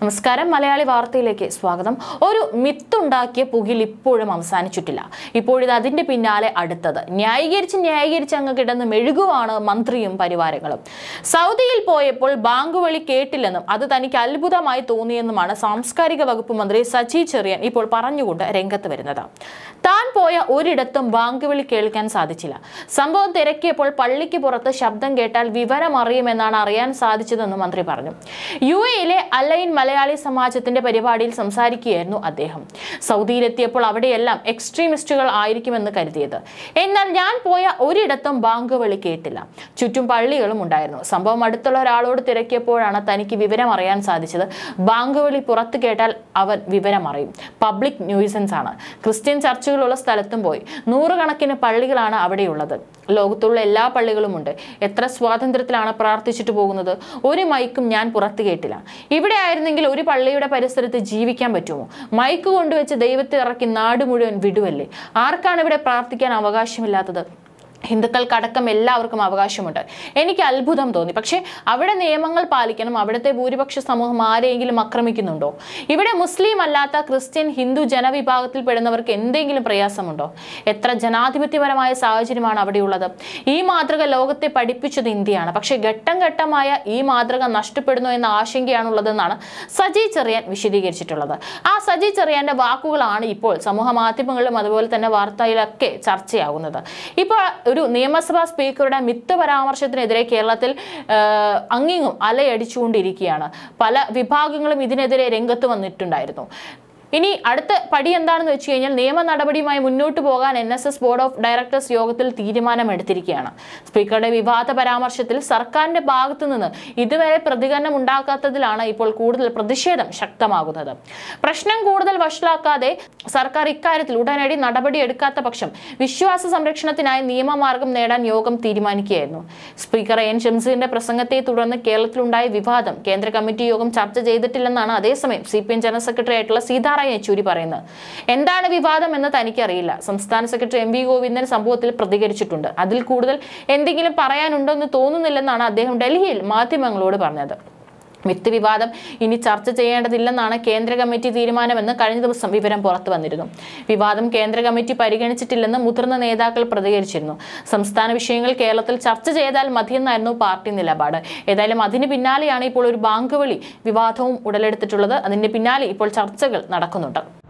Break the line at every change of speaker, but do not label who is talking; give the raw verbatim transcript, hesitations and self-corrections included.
നമസ്കാരം, മലയാളി വാർത്തയിലേക്ക് സ്വാഗതം. ഒരു മിത്തുണ്ടാക്കിയ പുകിൽ ഇപ്പോഴും അവസാനിച്ചിട്ടില്ല. ഇപ്പോഴിത് അതിന്റെ പിന്നാലെ അടുത്തത് ന്യായീകരിച്ച് ന്യായീകരിച്ച് അങ്ങ് കിടന്ന് മെഴുകുവാണ് മന്ത്രിയും പരിവാരങ്ങളും. സൗദിയിൽ പോയപ്പോൾ ബാങ്ക് വിളി കേട്ടില്ലെന്നും അത് തനിക്ക് അത്ഭുതമായി തോന്നിയെന്നുമാണ് സാംസ്കാരിക വകുപ്പ് മന്ത്രി സജി ചെറിയാൻ ഇപ്പോൾ പറഞ്ഞുകൊണ്ട് രംഗത്ത് വരുന്നത്. താൻ പോയ ഒരിടത്തും ബാങ്ക് വിളി കേൾക്കാൻ സാധിച്ചില്ല. സംഭവം തിരക്കിയപ്പോൾ പള്ളിക്ക് പുറത്ത് ശബ്ദം കേട്ടാൽ വിവരം അറിയുമെന്നാണ് അറിയാൻ സാധിച്ചതെന്ന് മന്ത്രി പറഞ്ഞു. യു എയിലെ അലൈൻ മലയാളി സമാജത്തിന്റെ പരിപാടിയിൽ സംസാരിക്കുകയായിരുന്നു അദ്ദേഹം. സൗദിയിലെത്തിയപ്പോൾ അവിടെയെല്ലാം എക്സ്ട്രീമിസ്റ്റുകൾ ആയിരിക്കുമെന്ന് കരുതിയത്. എന്നാൽ ഞാൻ പോയ ഒരിടത്തും ബാങ്ക് വിളി കേട്ടില്ല. ചുറ്റും പള്ളികളും ഉണ്ടായിരുന്നു. സംഭവം അടുത്തുള്ള ഒരാളോട് തിരക്കിയപ്പോഴാണ് തനിക്ക് വിവരം അറിയാൻ സാധിച്ചത്. ബാങ്ക് വിളി പുറത്ത് കേട്ടാൽ അവൻ വിവരം അറിയും. പബ്ലിക് ന്യൂസൻസ് ആണ്. ക്രിസ്ത്യൻ ചർച്ചുകളുള്ള സ്ഥലത്തും പോയി. നൂറുകണക്കിന് പള്ളികളാണ് അവിടെയുള്ളത്. ലോകത്തുള്ള എല്ലാ പള്ളികളും ഉണ്ട്. എത്ര സ്വാതന്ത്ര്യത്തിലാണ് പ്രാർത്ഥിച്ചിട്ട് പോകുന്നത്. ഒരു മൈക്കും ഞാൻ പുറത്ത് കേട്ടില്ല. ഇവിടെ ആയിരുന്നെങ്കിൽ ഒരു പള്ളിയുടെ പരിസരത്ത് ജീവിക്കാൻ പറ്റുമോ? മൈക്ക് കൊണ്ടുവച്ച് ദൈവത്തെ ഇറക്കി നാട് മുഴുവൻ വിടുവല്ലേ? ആർക്കാണ് ഇവിടെ പ്രാർത്ഥിക്കാൻ അവകാശമില്ലാത്തത്? ഹിന്ദുക്കൾക്കടക്കം എല്ലാവർക്കും അവകാശമുണ്ട്. എനിക്ക് അത്ഭുതം തോന്നി. പക്ഷേ അവിടെ നിയമങ്ങൾ പാലിക്കണം. അവിടുത്തെ ഭൂരിപക്ഷ സമൂഹം ആരെയെങ്കിലും ആക്രമിക്കുന്നുണ്ടോ? ഇവിടെ മുസ്ലിം അല്ലാത്ത ക്രിസ്ത്യൻ ഹിന്ദു ജനവിഭാഗത്തിൽ പെടുന്നവർക്ക് എന്തെങ്കിലും പ്രയാസമുണ്ടോ? എത്ര ജനാധിപത്യപരമായ സാഹചര്യമാണ് അവിടെയുള്ളത്. ഈ മാതൃക ലോകത്തെ പഠിപ്പിച്ചത് ഇന്ത്യയാണ്. പക്ഷേ ഘട്ടം ഘട്ടമായ ഈ മാതൃക നഷ്ടപ്പെടുന്നു എന്ന ആശങ്കയാണുള്ളതെന്നാണ് സജി ചെറിയാൻ വിശദീകരിച്ചിട്ടുള്ളത്. ആ സജി ചെറിയാന്റെ വാക്കുകളാണ് ഇപ്പോൾ സമൂഹ മാധ്യമങ്ങളിലും അതുപോലെ തന്നെ വാർത്തയിലൊക്കെ ചർച്ചയാകുന്നത്. ഇപ്പോൾ ഒരു നിയമസഭാ സ്പീക്കറുടെ മിത്ത് പരാമർശത്തിനെതിരെ കേരളത്തിൽ അങ്ങിങ്ങും അലയടിച്ചുകൊണ്ടിരിക്കുകയാണ്. പല വിഭാഗങ്ങളും ഇതിനെതിരെ രംഗത്ത് വന്നിട്ടുണ്ടായിരുന്നു. ഇനി അടുത്ത പടി എന്താണെന്ന് വെച്ച് കഴിഞ്ഞാൽ നിയമ നടപടിയുമായി മുന്നോട്ട് പോകാൻ N S S board of directors യോഗത്തിൽ തീരുമാനമെടുത്തിരിക്കുകയാണ്. സ്പീക്കറുടെ വിവാദ പരാമർശത്തിൽ സർക്കാരിന്റെ ഭാഗത്തു നിന്ന് ഇതുവരെ പ്രതികരണം ഉണ്ടാക്കാത്തതിലാണ് ഇപ്പോൾ കൂടുതൽ പ്രതിഷേധം ശക്തമാകുന്നത്. പ്രശ്നം കൂടുതൽ വഷളാക്കാതെ സർക്കാർ ഇക്കാര്യത്തിൽ ഉടനടി നടപടി എടുക്കാത്ത പക്ഷം വിശ്വാസ സംരക്ഷണത്തിനായി നിയമമാർഗം നേടാൻ യോഗം തീരുമാനിക്കുകയായിരുന്നു. സ്പീക്കർ എൻ ഷംസീറിന്റെ പ്രസംഗത്തെ തുടർന്ന് കേരളത്തിലുണ്ടായ വിവാദം കേന്ദ്ര കമ്മിറ്റി യോഗം ചർച്ച ചെയ്തിട്ടില്ലെന്നാണ് അതേസമയം C P M general secretary ആയിട്ടുള്ള സീതാറാം യെച്ചൂരി പറയുന്നത്. എന്താണ് വിവാദം എന്ന് തനിക്കറിയില്ല. സംസ്ഥാന സെക്രട്ടറി എം വി ഗോവിന്ദൻ സംഭവത്തിൽ പ്രതികരിച്ചിട്ടുണ്ട്. അതിൽ കൂടുതൽ എന്തെങ്കിലും പറയാനുണ്ടോ എന്ന് തോന്നുന്നില്ലെന്നാണ് അദ്ദേഹം ഡൽഹിയിൽ മാധ്യമങ്ങളോട് പറഞ്ഞത്. മിത്ത് വിവാദം ഇനി ചർച്ച ചെയ്യേണ്ടതില്ലെന്നാണ് കേന്ദ്ര കമ്മിറ്റി തീരുമാനമെന്ന് കഴിഞ്ഞ ദിവസം വിവരം പുറത്തു വന്നിരുന്നു. വിവാദം കേന്ദ്ര കമ്മിറ്റി പരിഗണിച്ചിട്ടില്ലെന്ന് മുതിർന്ന നേതാക്കൾ പ്രതികരിച്ചിരുന്നു. സംസ്ഥാന വിഷയങ്ങൾ കേരളത്തിൽ ചർച്ച ചെയ്താൽ മതിയെന്നായിരുന്നു പാർട്ടി നിലപാട്. ഏതായാലും അതിന് പിന്നാലെയാണ് ഇപ്പോൾ ഒരു ബാങ്ക് വിളി വിവാദവും ഉടലെടുത്തിട്ടുള്ളത്. അതിന്റെ പിന്നാലെ ഇപ്പോൾ ചർച്ചകൾ നടക്കുന്നുണ്ട്.